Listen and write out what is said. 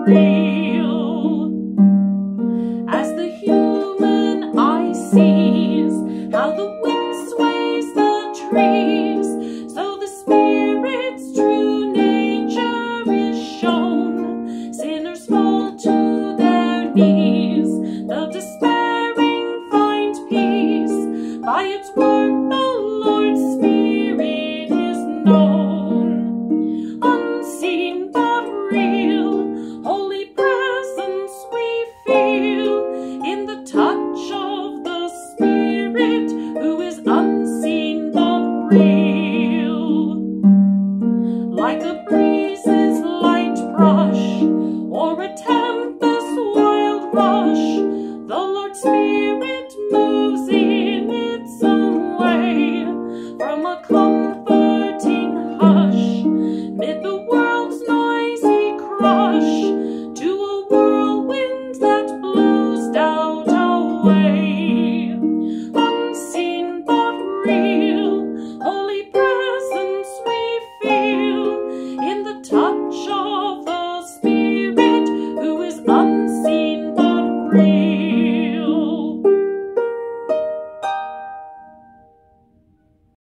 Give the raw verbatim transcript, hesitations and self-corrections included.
real. As the human eye sees how the wind sways the trees, so the Spirit's true nature is shown. Sinners fall to their knees, the despairing find peace. By its work the Lord's Spirit is known. Unseen but real, holy presence we feel in the touch of the Spirit, who is unseen but real. Like a breeze's light brush, or a tempest's wild rush, the Lord's Spirit moves in its own way, from a comforting hush, mid the world's noisy crush.